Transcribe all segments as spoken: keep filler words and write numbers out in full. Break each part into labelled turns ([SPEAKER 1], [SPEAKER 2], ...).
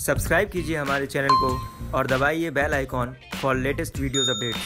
[SPEAKER 1] Subscribe कीजिए हमारे channel को और दबाइए bell icon for latest videos updates.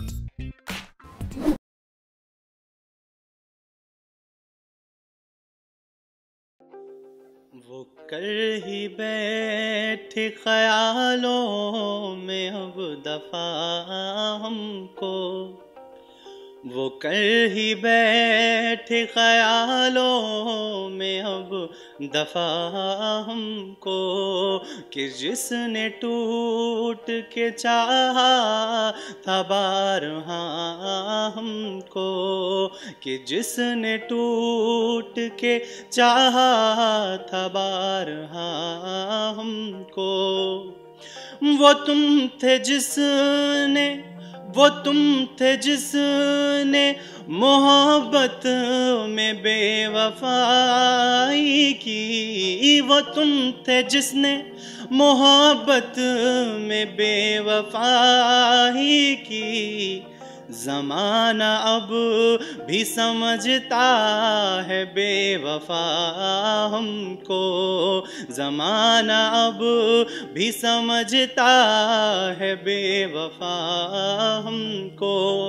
[SPEAKER 2] वो कर ही बैठे ख्यालों में अब दफा हमको, वो कर ही बैठे ख्यालों में अब दफा हमको, कि जिसने टूट के चाहा था बारहा हमको, कि जिसने टूट के चाहा था बारहा हमको। वो तुम थे जिसने वो तुम थे जिसने मोहब्बत में बेवफाई की, वो तुम थे जिसने मोहब्बत में बेवफाई की। ज़माना अब भी समझता है बेवफा हमको, ज़माना अब भी समझता है बेवफा हमको।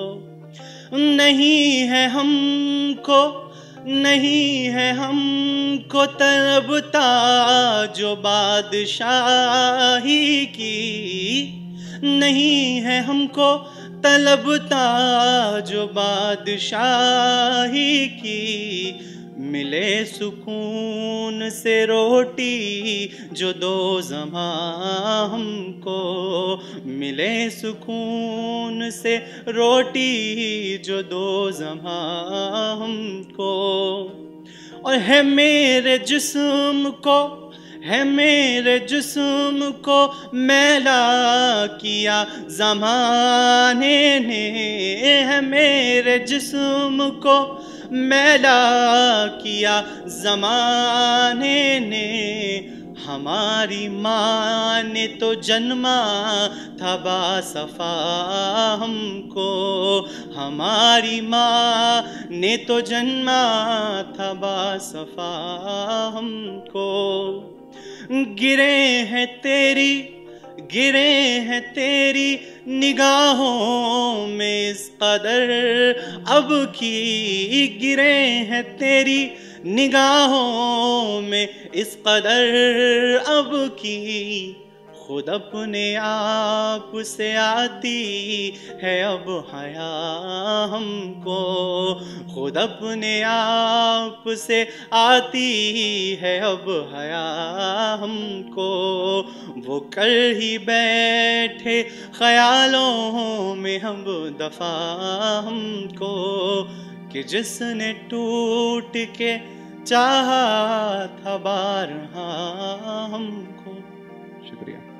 [SPEAKER 2] नहीं है हमको नहीं है हमको तलबता जो बादशाही की, नहीं है हमको तलबता जो बादशाही की। मिले सुकून से रोटी जो दो ज़मा हमको, मिले सुकून से रोटी जो दो ज़मा हमको। और है मेरे जिस्म को है मेरे जिस्म को मैला किया ज़माने ने, है मेरे जिस्म को मैला किया ज़माने ने। हमारी माँ ने तो जन्मा था बासफ़ा हमको, हमारी माँ ने तो जन्मा था बासफ़ा हमको। गिरे हैं तेरी गिरे हैं तेरी निगाहों में इस कदर अब की, गिरे हैं तेरी निगाहों में इस कदर अब की। खुद अपने आप से आती है अब हया हमको, खुद अपने आप से आती है अब हया हमको। वो कर ही बैठे ख्यालों में हम दफा हमको, कि जिसने टूट के चाहा था बारहा हमको। शुक्रिया।